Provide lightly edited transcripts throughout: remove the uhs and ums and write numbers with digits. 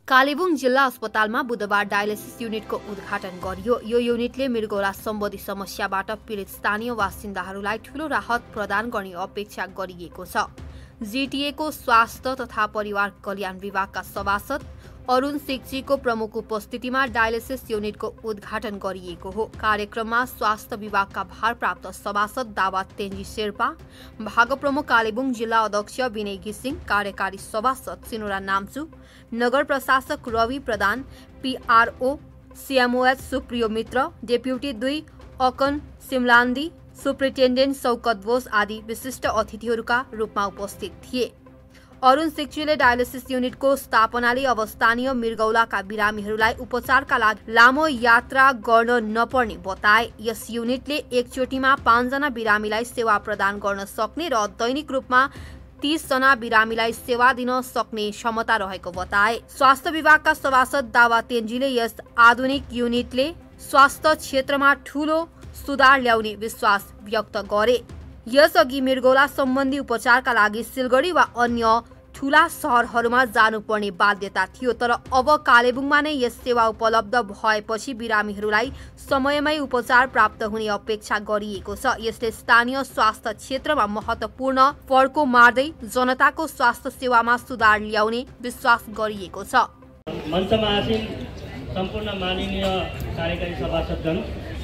कालेबुङ जिल्ला अस्पतालमा बुधबार डायलिसिस युनिटको उद्घाटन गरियो। यो युनिटले मृगौला सम्बन्धी समस्याबाट पीडित स्थानीय बासिन्दाहरूलाई ठूलो राहत प्रदान गर्ने अपेक्षा गरिएको छ। जीटीएको स्वास्थ्य तथा परिवार कल्याण विभागका सभासद अरुण सिक्जीको प्रमुख उपस्थितिमा डायलिसिस युनिटको उद्घाटन गरिएको हो। कार्यक्रममा स्वास्थ्य विभागका भारप्राप्त सभासद दावा तेन्जी शेर्पा, भाग प्रमुख कालेबुङ जिल्ला अध्यक्ष विनय घिसिङ, कार्यकारी सभासद सिनोरा नाम्चु, नगर प्रशासक Ravi Pradhan, PRO CMOH Supriyo Mitra, deputy 2 अकन सिमलान्दी, सुप्रिन्टेन्डेन्ट शौकत बोस आदि विशिष्ट अतिथिहरूका रूपमा उपस्थित थिए। अरुण सिक्जीले डायलिसिस युनिटको स्थापनाले अब स्थानीय मृगौलाका बिरामीहरूलाई उपचारका लागि लामो यात्रा गर्न नपर्ने बताए। यस युनिटले एकचोटिमा 5 जना बिरामीलाई सेवा प्रदान गर्न सक्ने र दैनिक रूपमा 30 जना बिरामीलाई सेवा दिन सक्ने क्षमता रहेको बताए। स्वास्थ्य विभागका सभासद दावा तेन्जीले यस आधुनिक युनिटले स्वास्थ्य क्षेत्रमा ठूलो सुधार ल्याउने विश्वास व्यक्त गरे। यसअघि मृगौला सम्बन्धी उपचारका लागि सिलगढी वा अन्य ठूला शहरहरूमा जानुपर्ने बाध्यता थियो, तर अब कालेबुङमा नै यस सेवा उपलब्ध भएपछि बिरामीहरूलाई समयमै उपचार प्राप्त हुने अपेक्षा गरिएको छ। यसले स्थानीय स्वास्थ्य क्षेत्रमा महत्त्वपूर्ण फड्को मार्दै जनताको स्वास्थ्य सेवामा सुधार ल्याउने विश्वास गरिएको छ। मञ्चमा आसीन सम्पूर्ण माननीय कार्यकारी सभासदगण,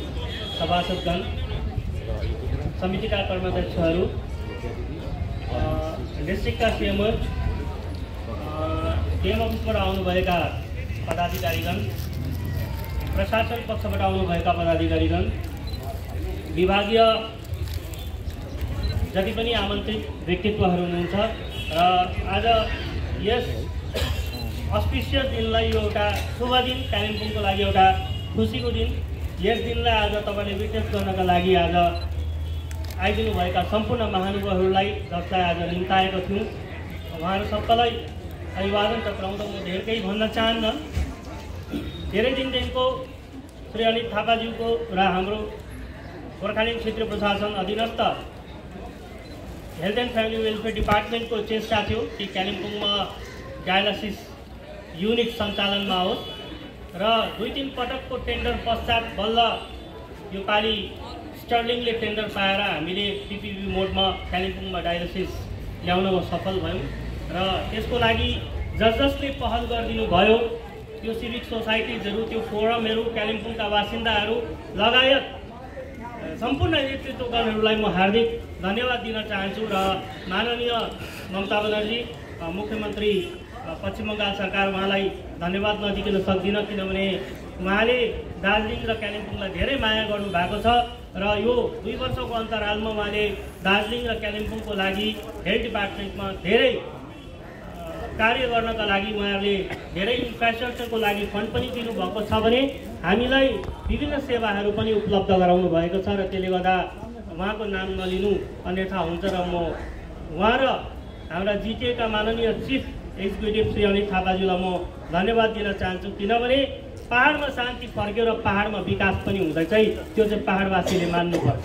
समितिका कर्माध्यक्षहरू, डिस्ट्रिक्टका सीएमओ, डीएम अफिसबाट आउनुभएका पदाधिकारीगण, प्रशासन पक्षबाट आउनुभएका पदाधिकारीगण, विभागीय जति पनि आमन्त्रित व्यक्तित्वहरू हुनुहुन्छ र आज यस अस्पिसियस दिनलाई यो एउटा शुभ दिन, कालिम्पोङको लागि एउटा खुसीको दिन, यस दिनलाई आज तपाईँले विटनेस गर्नका लागि आज आइदिनुभएका सम्पूर्ण महानुभावहरूलाई जसलाई आज निम्ताएको थियौँ, उहाँहरू सबैलाई अभिवादन टक्राउँदा म धेर केही भन्न चाहन्न। धेरै दिनदेखिको श्री अनित थापाज्यूको र हाम्रो गोर्खाल्यान्ड क्षेत्रीय प्रशासन अधीनस्थ हेल्थ एन्ड फ्यामिली वेलफेयर डिपार्टमेन्टको चेष्टा थियो कि कालिम्पोङमा डायलिसिस युनिट सञ्चालनमा होस् र 2-3 पटकको टेन्डर पश्चात बल्ल यो पालि स्टर्लिङले टेन्डर पाएर हामीले पीपीपी मोडमा कालिम्पोङमा डायलिसिस ल्याउनमा सफल भयौँ र त्यसको लागि जसले पहल गरिदिनु भयो, त्यो सिभिक सोसाइटिजहरू, त्यो फोरमहरू, कालिम्पोङका बासिन्दाहरू लगायत सम्पूर्ण नेतृत्वगणहरूलाई म हार्दिक धन्यवाद दिन चाहन्छु र माननीय ममता बनर्जी मुख्यमन्त्री पश्चिम बङ्गाल सरकार, उहाँलाई धन्यवाद नदिन सक्दिनँ, किनभने उहाँले दार्जिलिङ र कालिम्पोङलाई धेरै माया गर्नुभएको छ र यो 2 वर्षको अन्तरालमा उहाँले दार्जिलिङ र कालिम्पोङको लागि हेल्थ डिपार्टमेन्टमा धेरै कार्य गर्नका लागि उहाँहरूले धेरै इन्फ्रास्ट्रक्चरको लागि फन्ड पनि दिनुभएको छ भने हामीलाई विभिन्न सेवाहरू पनि उपलब्ध गराउनु भएको छ र त्यसले गर्दा उहाँको नाम नलिनु अन्यथा हुन्छ र म उहाँ र हाम्रा जिटिएका माननीय चिफ एक्जिक्युटिभ श्री अनित थापाज्यूलाई म धन्यवाद दिन चाहन्छु, किनभने पहाडमा शान्ति फर्क्यो र पहाडमा विकास पनि हुँदैछ, त्यो चाहिँ पहाडवासीले मान्नुपर्छ।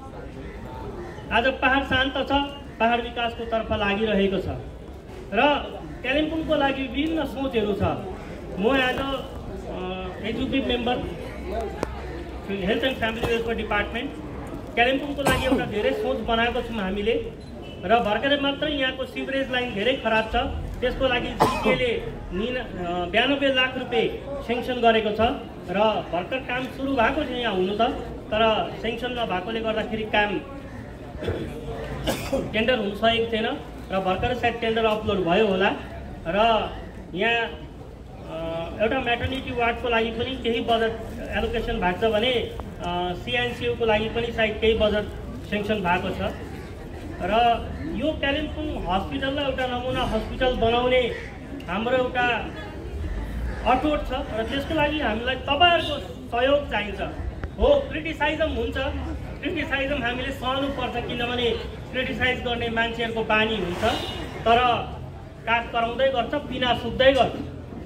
आज पहाड शान्त छ, पहाड विकासको तर्फ लागिरहेको छ र कालिम्पोङको लागि विभिन्न सोचहरू छ। म आज executive member health and family welfare department कालिम्पोङको लागि एउटा धेरै सोच बनाएको छौँ हामीले र भर्खरै मात्रै यहाँको सिवरेज लाइन धेरै खराब छ, त्यसको लागि जिटिएले 92 लाख रुपियाँ सेङ्सन गरेको छ र भर्खर काम सुरु भएको छ यहाँ हुनु त, तर सेङ्सन नभएकोले गर्दाखेरि काम टेन्डर हुन सकेको थिएन र भर्खरै सायद टेन्डर अपलोड भयो होला र यहाँ एउटा म्याटर्निटी वार्डको लागि पनि केही बजेट एलोकेसन भएको छ भने सिएनसियूको लागि पनि सायद केही बजेट सेङ्सन भएको छ र यो कालिम्पोङ हस्पिटललाई एउटा नमुना हस्पिटल बनाउने हाम्रो एउटा अटोट छ र त्यसको लागि हामीलाई तपाईँहरूको सहयोग चाहिन्छ। हो, क्रिटिसाइजम हुन्छ, क्रिटिसाइजम हामीले सहनुपर्छ, किनभने क्रिटिसाइज गर्ने मान्छेहरूको बानी हुन्छ, तर काठ कराउँदै गर्छ, पिना सुत्दै गर्छ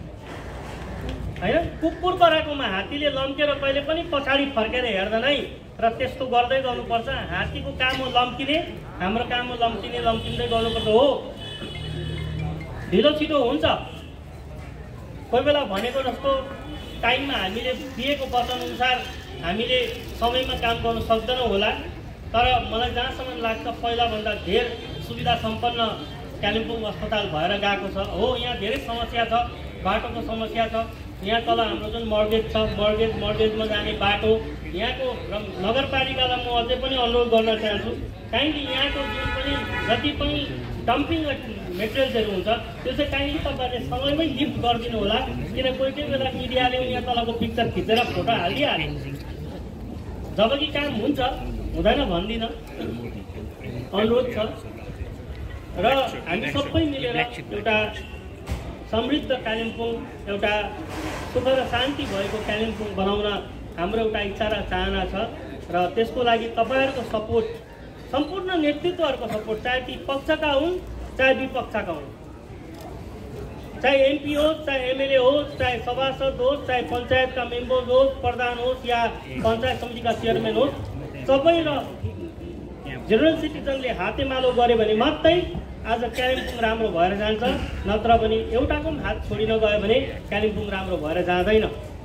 हैन। कुकुर कराएकोमा हात्तीले लम्केर कहिले पनि पछाडि फर्केर हेर्दैन है र त्यस्तो गर्दै गर्नुपर्छ। हात्तीको काम हो लम्किने, हाम्रो काम हो लम्किँदै गर्नुपर्छ। हो, ढिलो छिटो हुन्छ कोही बेला भनेको जस्तो टाइममा हामीले दिएको वचनअनुसार हामीले समयमा काम गर्न सक्दैनौँ होला, तर मलाई जहाँसम्म लाग्छ पहिलाभन्दा धेर सुविधा सम्पन्न कालिम्पोङ अस्पताल भएर गएको छ। हो, यहाँ धेरै समस्या छ, बाटोको समस्या छ। यहाँ तल हाम्रो जुन मर्गेज छ, मर्गेजमा जाने बाटो, यहाँको नगरपालिकालाई म अझै पनि अनुरोध गर्न चाहन्छु, काइन्डली यहाँको जुन पनि जति पनि डम्पिङ मेटेरियल्सहरू हुन्छ त्यो चाहिँ काइन्डली तपाईँहरूले समयमै लिफ्ट गरिदिनु होला, किन कोही कोही बेला मिडियाले यहाँ तलको पिक्चर खिचेर फोटो हालिहाल्यो। जबकि काम हुन्छ हुँदैन भन्दिनँ, अनुरोध छ। र हामी सबै मिलेर एउटा समृद्ध कालिम्पोङ, एउटा सुख र शान्ति भएको कालिम्पोङ बनाउन हाम्रो एउटा इच्छा र चाहना छ। र त्यसको लागि तपाईँहरूको सपोर्ट, सम्पूर्ण नेतृत्वहरूको सपोर्ट, चाहे ती पक्षका हुन् चाहे विपक्षका हुन्, चाहे एमपी होस्, चाहे एमएलए होस्, चाहे सभासद होस्, चाहे पञ्चायतका मेम्बर होस्, प्रधान होस् या पञ्चायत समितिका चेयरम्यान होस्, सबै र जेनरल सिटिजनले हातेमालो गरे भने मात्रै आज कालिम्पोङ राम्रो भएर जान्छ, नत्र भने एउटाको पनि हात छोडिन गयो भने कालिम्पोङ राम्रो भएर जाँदैन।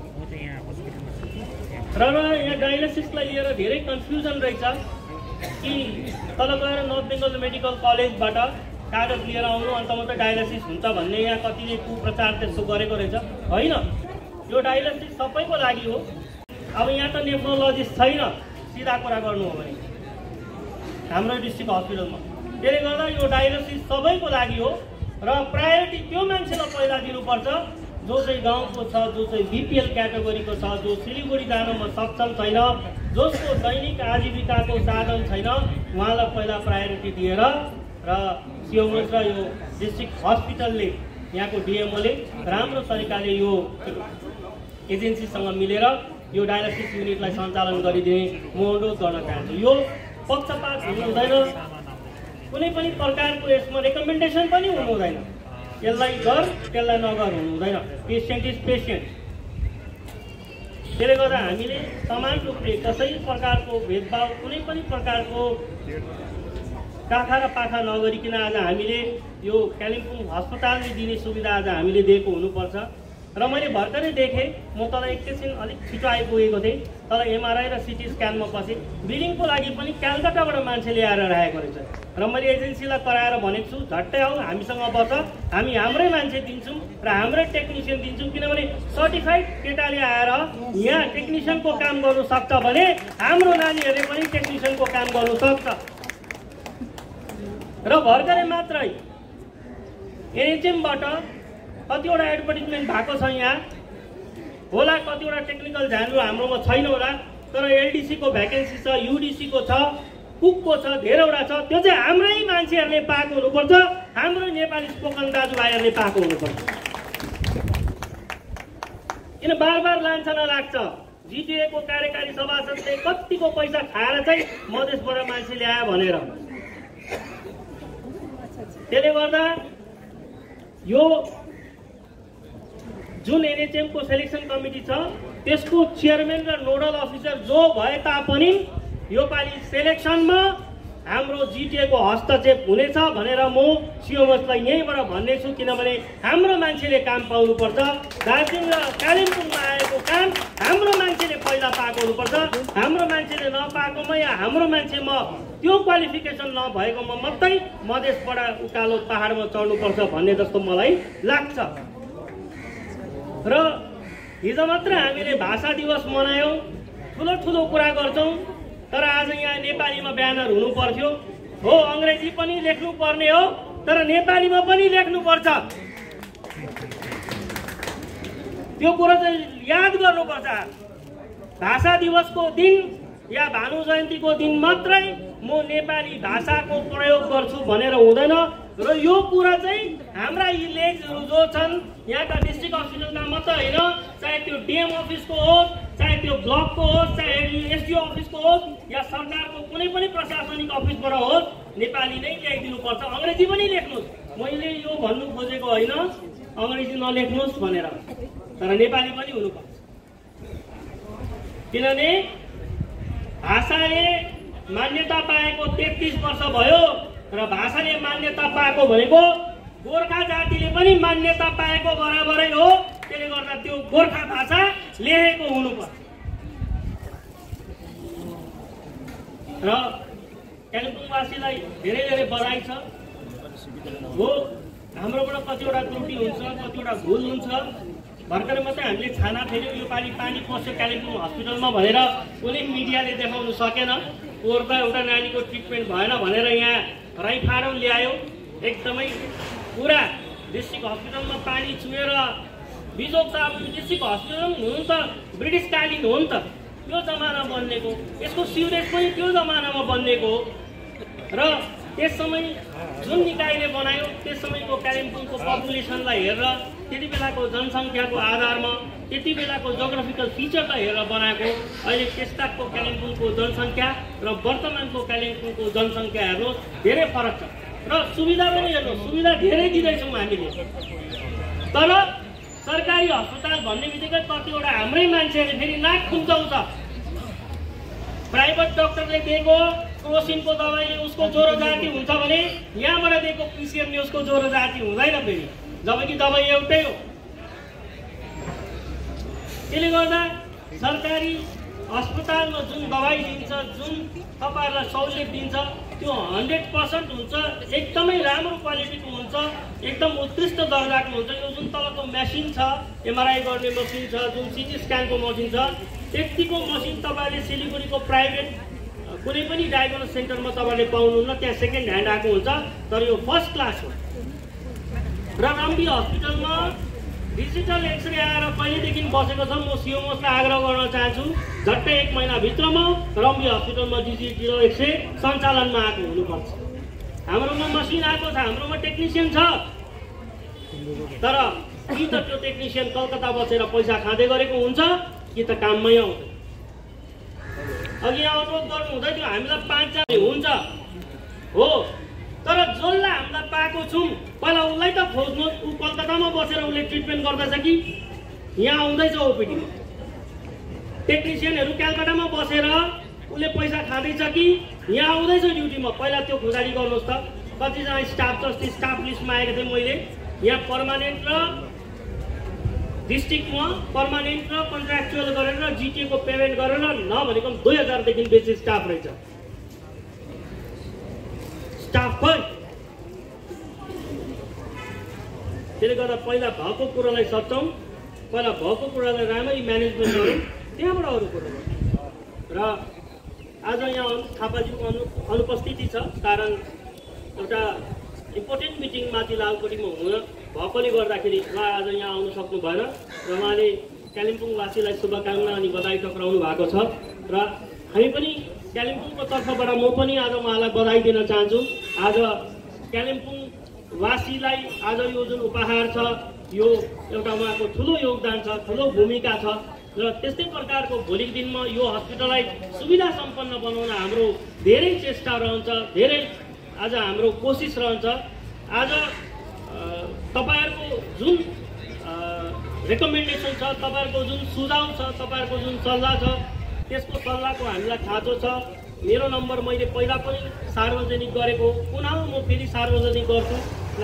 र यहाँ डायलिसिसलाई लिएर धेरै कन्फ्युजन रहेछ कि तल गएर नर्थ बेङ्गल मेडिकल कलेजबाट कागज लिएर आउनु अन्त मात्रै डायलिसिस हुन्छ भन्ने यहाँ कतिले कुप्रचार त्यस्तो गरेको रहेछ। होइन, यो डायलिसिस सबैको लागि हो। अब यहाँ त नेफ्रोलोजिस्ट छैन, सिधा कुरा गर्नु हो भने हाम्रो डिस्ट्रिक्ट हस्पिटलमा, त्यसले गर्दा यो डायलिसिस सबैको लागि हो। र प्रायोरिटी त्यो मान्छेलाई पहिला दिनुपर्छ जो चाहिँ गाउँको छ, जो चाहिँ बिपिएल क्याटेगोरीको छ, जो सिलिगुडी जानमा सक्षम छैन, जसको दैनिक आजीविकाको साधन छैन, उहाँलाई पहिला प्रायोरिटी दिएर र सिओमएस र यो डिस्ट्रिक्ट हस्पिटलले, यहाँको डिएमओले राम्रो तरिकाले यो एजेन्सीसँग मिलेर यो डायलिसिस युनिटलाई सञ्चालन गरिदिने म अनुरोध गर्न चाहन्छु। यो पक्षपात हुनु हुँदैन, कुनै पनि प्रकारको यसमा रेकमेन्डेसन पनि हुनु हुँदैन, यसलाई गर त्यसलाई नगर हुनु हुँदैन। Patient is patient. त्यसले गर्दा हामीले समान रूपले कसै प्रकारको भेदभाव, कुनै पनि प्रकारको काखा र पाखा नगरिकन आज हामीले यो कालिम्पोङ अस्पतालले दिने सुविधा आज हामीले दिएको हुनुपर्छ। र मैले भर्खरै देखेँ, म तल एकैछिन अलिक छिटो आइपुगेको थिएँ, तल एमआरआई र सिटी स्क्यानमा पसेँ, बिलिङको लागि पनि कलकत्ताबाट मान्छे ल्याएर राखेको रहेछ। र मैले एजेन्सीलाई कराएर भनेको छु, झट्टै आऊ हामीसँग बस, हामी हाम्रै मान्छे दिन्छौँ र हाम्रै टेक्निसियन दिन्छौँ, किनभने सर्टिफाइड केटाले आएर यहाँ टेक्निसियनको काम गर्नु सक्छ भने हाम्रो नानीहरूले पनि टेक्निसियनको काम गर्नु सक्छ। र भर्खरै मात्रै एनएचएमबाट कतिवटा एडभर्टिजमेन्ट भएको छ यहाँ होला, कतिवटा टेक्निकल झान्डु हाम्रोमा छैन होला, तर एलडिसीको भ्याकेन्सी छ, युडिसीको छ, कुकको छ, धेरैवटा छ। त्यो चाहिँ हाम्रै मान्छेहरूले पाएको हुनुपर्छ, हाम्रो नेपाली स्पोकन दाजुभाइहरूले पाएको हुनुपर्छ। किन बार बार लान्छना लाग्छ, जिटिएको कार्यकारी सभासदले कतिको पैसा खाएर चाहिँ मधेसबाट मान्छे ल्यायो भनेर। त्यसले गर्दा यो जुन एनएचएमको सेलेक्सन कमिटी छ त्यसको चेयरम्यान र नोडल अफिसर जो भए तापनि योपालि सेलेक्सनमा हाम्रो जिटिएको हस्तक्षेप हुनेछ भनेर म सिओमएसलाई यहीँबाट भन्ने छु, किनभने हाम्रो मान्छेले काम पाउनुपर्छ। दार्जिलिङ र कालिम्पोङमा आएको काम हाम्रो मान्छेले पहिला पाएको हुनुपर्छ। हाम्रो मान्छेले नपाएकोमा या हाम्रो मान्छेमा त्यो क्वालिफिकेसन नभएकोमा मात्रै मधेसबाट उकालो पहाडमा चढ्नुपर्छ भन्ने जस्तो मलाई लाग्छ। र हिजो मात्र हामीले भाषा दिवस मनायौँ, ठुलो ठुलो कुरा गर्छौँ, तर आज यहाँ नेपालीमा ब्यानर हुनु पर्थ्यो। हो, अङ्ग्रेजी पनि लेख्नु पर्ने हो, तर नेपालीमा पनि लेख्नुपर्छ। त्यो कुरा चाहिँ याद गर्नुपर्छ। भाषा दिवसको दिन या भानु जयन्तीको दिन मात्रै म नेपाली भाषाको प्रयोग गर्छु भनेर हुँदैन। र यो कुरा चाहिँ हाम्रा यी लेग्सहरू जो छन् यहाँका डिस्ट्रिक्ट हस्पिटलमा मात्र होइन, चाहे त्यो डिएम अफिसको होस्, चाहे त्यो ब्लकको होस्, चाहे एसडिओ अफिसको होस् या सरकारको कुनै पनि प्रशासनिक अफिसबाट होस्, नेपाली नै ल्याइदिनुपर्छ। अङ्ग्रेजी पनि लेख्नुहोस्, मैले यो भन्नु खोजेको होइन अङ्ग्रेजी नलेख्नुहोस् भनेर, तर नेपाली पनि हुनुपर्छ। किनभने भाषाले मान्यता पाएको 33 वर्ष भयो र भाषाले मान्यता पाएको भनेको गोर्खा जातिले पनि मान्यता पाएको बराबरै हो। त्यसले गोर्खा भाषा लेखेको हुनुपर्छ। र कालिम्पोङवासीलाई धेरै धेरै बधाई छ। हो, हाम्रोबाट कतिवटा त्रुटि हुन्छ, कतिवटा भुल हुन्छ। भर्खरै मात्रै हामीले छाना फेर्यो, यो पालि पानी पस्यो कालिम्पोङ हस्पिटलमा भनेर कुनै मिडियाले देखाउन सकेन। कोर्दा एउटा नानीको ट्रिटमेन्ट भएन भनेर यहाँ राइफाडो ल्यायो। एकदमै पुरा डिस्ट्रिक्ट हस्पिटलमा पानी चुहेर बिजोग त अब डिस्ट्रिक्ट हस्पिटल हुनु त ब्रिटिसकालीन हो नि त, त्यो जमाना बनिएको। यसको सिवरेज पनि त्यो जमानामा बनिएको हो। र त्यस समय जुन निकायले बनायो त्यस समयको कालिम्पोङको पपुलेसनलाई हेरेर, त्यति बेलाको जनसङ्ख्याको आधारमा, त्यति बेलाको जोग्राफिकल फिचरलाई हेरेर बनाएको। अहिले त्यसताको कालिम्पोङको जनसङ्ख्या र वर्तमानको कालिम्पोङको जनसङ्ख्या हेर्नुहोस्, धेरै फरक छ। र सुविधा पनि हेर्नुहोस्, सुविधा धेरै दिँदैछौँ हामीले। तर सरकारी अस्पताल भन्ने बित्तिकै कतिवटा हाम्रै मान्छेहरूले फेरि नाक खुम्चाउँछ। प्राइभेट डक्टरले दिएको क्रोसिनको दबाईले उसको ज्वरो जाति हुन्छ भने यहाँबाट दिएको पिसिएमले उसको ज्वरो जाति हुँदैन फेरि, जबकि दबाई एउटै हो। त्यसले गर्दा सरकारी अस्पतालमा जुन दबाई दिन्छ, जुन तपाईँहरूलाई सहुलियत दिन्छ, त्यो 100% हुन्छ, एकदमै राम्रो क्वालिटीको हुन्छ, एकदम उत्कृष्ट दर्जाको हुन्छ। यो जुन तलको मेसिन छ, एमआरआई गर्ने मसिन छ, जुन सिटी स्क्यानको मसिन छ, त्यतिको मसिन तपाईँले सिलिगुडीको प्राइभेट कुनै पनि डायग्नोसिस सेन्टरमा तपाईँले पाउनुहुन्न। त्यहाँ सेकेन्ड ह्यान्ड आएको हुन्छ, तर यो फर्स्ट क्लास हो। र रम्बी हस्पिटलमा डिजिटल एक्सरे आएर कहिलेदेखि बसेको छ। म सिओमोसलाई आग्रह गर्न चाहन्छु, झट्टै 1 महिनाभित्रमा रम्बी हस्पिटलमा डिजिटल एक्सरे सञ्चालनमा आएको हुनुपर्छ। हाम्रोमा मसिन आएको छ, हाम्रोमा टेक्निसियन छ, तर कि त त्यो टेक्निसियन कलकत्ता बसेर पैसा खाँदै गरेको हुन्छ कि त काममै आउँछ। अघि यहाँ अनुरोध गर्नु हुँदै थियो, हामीलाई 5 जना हुन्छ हो, तर जसलाई हामीलाई पाएको छौँ पहिला उसलाई त खोज्नुहोस्। ऊ कलकत्तामा बसेर उसले ट्रिटमेन्ट गर्दैछ कि यहाँ आउँदैछ ओपिडीमा? टेक्निसियनहरू कलकत्तामा बसेर उसले पैसा खाँदैछ कि यहाँ आउँदैछ ड्युटीमा? पहिला त्यो खुदारी गर्नुहोस् त। कतिजना स्टाफ छ, अस्ति स्टाफ लिस्टमा आएको थिएँ मैले। यहाँ पर्मानेन्ट र डिस्ट्रिक्टमा पर्मानेन्ट र कन्ट्राक्चुअल गरेर जिटिएको पेमेन्ट गरेर नभनेको 2000 देखि बेसी स्टाफ रहेछ। स्टाफ पनि त्यसले गर्दा पहिला भएको कुरालाई सच्याउँ, पहिला भएको कुरालाई राम्ररी म्यानेजमेन्ट गरौँ, त्यहाँबाट अरू कुरो गरौँ। र आज यहाँ थापाजीको अनुपस्थिति छ, कारण एउटा इम्पोर्टेन्ट मिटिङ माथि लालकोटीमा हुन भएकोले गर्दाखेरि उहाँ आज यहाँ आउन सक्नु भएन। र उहाँले कालिम्पोङवासीलाई शुभकामना अनि बधाई टक्राउनु भएको छ। र हामी पनि कालिम्पोङको तर्फबाट म पनि आज उहाँलाई बधाई दिन चाहन्छु। आज कालिम्पोङवासीलाई आज यो जुन उपहार छ, यो एउटा उहाँको ठुलो योगदान छ, ठुलो भूमिका छ। र त्यस्तै प्रकारको भोलिको दिनमा यो हस्पिटललाई सुविधा सम्पन्न बनाउन हाम्रो धेरै चेष्टा रहन्छ, धेरै आज हाम्रो कोसिस रहन्छ। आज तपाईँहरूको जुन रेकमेन्डेसन छ, तपाईँहरूको जुन सुझाव छ, तपाईँहरूको जुन सल्लाह छ, त्यसको सल्लाहको हामीलाई खाँचो छ। मेरो नम्बर मैले पहिला पनि सार्वजनिक गरेको, पुनः म फेरि सार्वजनिक गर्छु,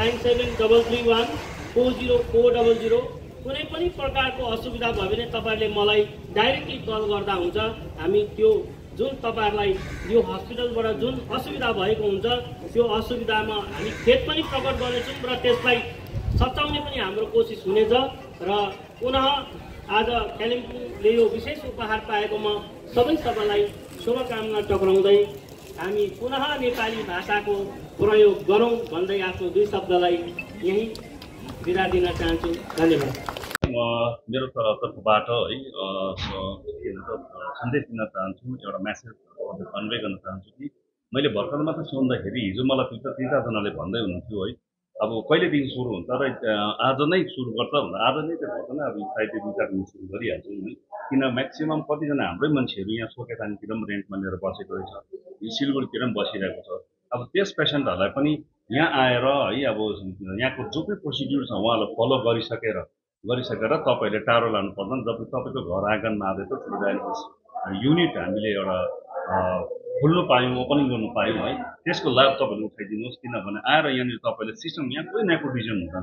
9733140400। कुनै पनि प्रकारको असुविधा भयो भने तपाईँहरूले मलाई डाइरेक्टली कल गर्दा हुन्छ। हामी त्यो जुन तपाईँहरूलाई यो हस्पिटलबाट जुन असुविधा भएको हुन्छ त्यो असुविधामा हामी खेद पनि प्रकट गर्नेछौँ र त्यसलाई सच्याउने पनि हाम्रो कोसिस हुनेछ। र पुनः आज कालिम्पोङले यो विशेष उपहार पाएकोमा सबैलाई शुभकामना टक्राउँदै हामी पुनः नेपाली भाषाको प्रयोग गरौँ भन्दै आफ्नो 2 शब्दलाई यही बिदा दिन चाहन्छु। धन्यवाद। मेरो तर्फबाट है के भन्छ सन्देश दिन चाहन्छु, एउटा मेसेज कन्भे गर्न चाहन्छु कि मैले भर्खर मात्र सुन्दाखेरि हिजो मलाई 3-4जनाले भन्दै हुनुहुन्थ्यो है, अब कहिलेदेखि सुरु हुन्छ र आज नै सुरु गर्छ भन्दा आज नै त्यो भन्छ न, अब सायद 2-4 दिन सुरु गरिहाल्छौँ है। किन म्याक्सिमम् कतिजना हाम्रै मान्छेहरू यहाँ सोकेताङतिर पनि रेन्टमा लिएर बसेको रहेछ, सिलगढीतिर पनि बसिरहेको छ। अब त्यस पेसेन्टहरूलाई पनि यहाँ आएर है, अब यहाँको जो पनि प्रोसिड्युर छ उहाँलाई फलो गरिसकेर तपाईँहरूले टाढो लानु पर्दैन। जब तपाईँको घर आँगनमा आएर त ठुलो डायलिसिस युनिट हामीले एउटा खोल्नु पायौँ, ओपनिङ गर्नु पायौँ है, त्यसको लाभ तपाईँहरूले उठाइदिनुहोस्। किनभने आएर यहाँनिर तपाईँले सिस्टम यहाँ कोही नेपोटिजम हुँदैन,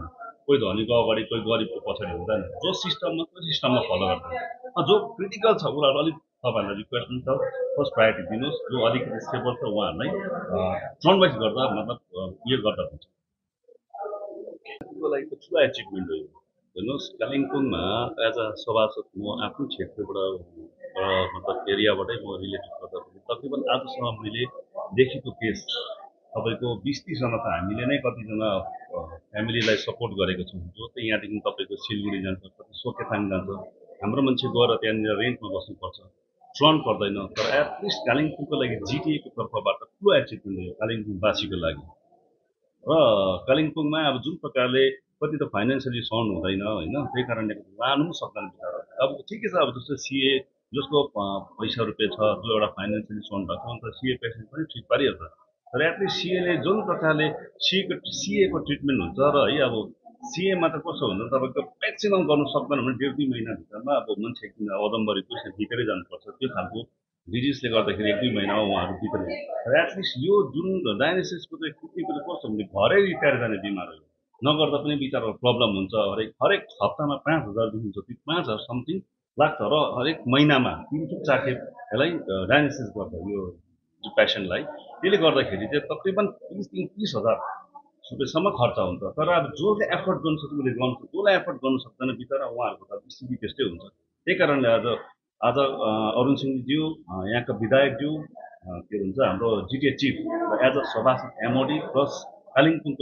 कोही धनीको अगाडि कोही गरिबको पछाडि हुँदैन। जो सिस्टममा त्यो सिस्टममा फलो गर्दैन। जो क्रिटिकल छ उनीहरू अलिक तपाईँहरूलाई रिक्वेस्ट पनि छ फर्स्ट प्रायोरिटी दिनुहोस्। जो अलिकति स्टेबल छ उहाँहरूलाई टर्न वाइज गर्दा मतलब यो गर्दा हुन्छ। त्यसको लागि त ठुलो एचिभमेन्ट हो यो। हेर्नुहोस् कालिम्पोङमा एज अ सभासद म आफ्नो क्षेत्रबाट मतलब एरियाबाटै म रिलेटेड गर्दा पनि तकरिबन आजसम्म मैले देखेको केस तपाईँको 20-30जना त हामीले नै कतिजना फ्यामिलीलाई सपोर्ट गरेको छौँ। जो चाहिँ यहाँदेखि तपाईँको सिलगढी जान्छ, कति सोकेथाङ जान्छ, हाम्रो मान्छे गएर त्यहाँनिर रेन्टमा बस्नुपर्छ, फ्रन्ट पर्दैन। तर एटलिस्ट कालिम्पोङको लागि जिटिएको तर्फबाट ठुलो एचिभमेन्ट हो कालिम्पोङवासीको लागि। र कालिम्पोङमा अब जुन प्रकारले कति त फाइनेन्सियली साउन्ड हुँदैन होइन, त्यही कारणले लानु पनि सक्दैन बिचरा। अब ठिकै छ, अब जस्तो सिए जसको पैसा रुपियाँ छ, जो एउटा फाइनेन्सियली साउन्ड भएको छ, अन्त सिए पेसेन्ट पनि ठिक पारिहाल्छ। तर एटलिस्ट सिएले जुन प्रकारले सिएको ट्रिटमेन्ट हुन्छ र है अब सिएमा त कस्तो हुन्छ तपाईँको म्याक्सिमम् गर्नु सक्दैन भने 1-2 महिनाभित्रमा अब मान्छे किन अदम्बरी पैसा बितेरै जानुपर्छ। त्यो खालको डिजिजले गर्दाखेरि 1-2 महिनामा उहाँहरू बितेर। र एटलिस्ट यो जुन डायलिसिसको चाहिँ कतिको कस्तो भने घरै रिटायर जाने बिमार हो। नगर्दा पनि बिचरा प्रब्लम हुन्छ। हरेक हप्तामा 5,000देखि जति 5,000 समथिङ लाग्छ र हरेक महिनामा 3-4 खेप यसलाई डायलिसिस गर्छ यो पेसेन्टलाई। त्यसले गर्दाखेरि चाहिँ तकरिबन 30,000 रुपियाँसम्म खर्च हुन्छ। तर अब जसले एफोर्ड गर्नु सक्छ उसले गर्छ, जसलाई एफोर्ड गर्नु सक्दैन बिचरा उहाँहरूको त स्थिति त्यस्तै हुन्छ। त्यही कारणले आज अरुण सिंहज्यू यहाँका विधायकज्यू के भन्छ हाम्रो जिटिए चिफ एज अ सभासद एमओडी प्लस कालिम्पोङको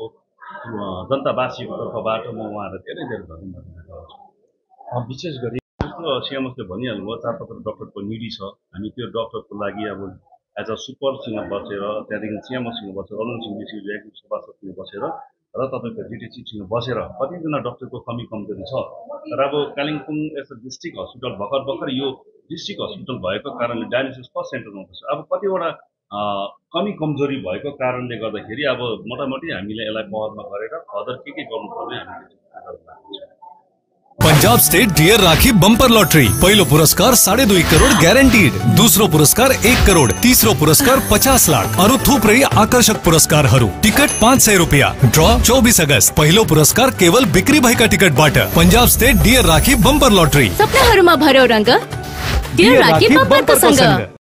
जनतावासीको तर्फबाट म उहाँहरूलाई धेरै धेरै धन्यवाद दिन चाहन्छु। विशेष गरी सिएमएसले भनिहाल्नुभयो 4-5 डक्टरको निडी छ। हामी त्यो डक्टरको लागि अब एज अ सुपरसँग बसेर त्यहाँदेखि सिएमएससँग बसेर अरुण सिंहज्यूसँग एक्जिक्युटिभ सभासदसँग बसेर र तपाईँको जिटिए चिफसँग बसेर कतिजना डक्टरको कमी कमजोरी छ। तर अब Kalimpong as a district hospital भर्खर यो डिस्ट्रिक्ट हस्पिटल भएको कारणले डायलिसिस फर्स्ट सेन्टरमा बस्छ। अब कतिवटा कमी कमजोरी भएको कारणले गर्दाखेरि अब मोटामोटी हामीले यसलाई पहलमा गरेर फर्दर के गर्नुपर्ने हामीले Punjab state dear Rakhi bumper lottery पहिलो पुरस्कार 2.5 करोड़ ग्यारेंटीड, दूसरो पुरस्कार 1 करोड़, तीसरो पुरस्कार 50 लाख, अरु थुप्रै आकर्षक पुरस्कारहरू। टिकट 500 रुपियाँ। ड्र 24 अगस्त। पहिलो पुरस्कार केवल बिक्री भएका टिकटबाट। Punjab state dear Rakhi bumper lottery. सपनाहरूमा भर्यो रंग, डियर राखी बम्परको सँग।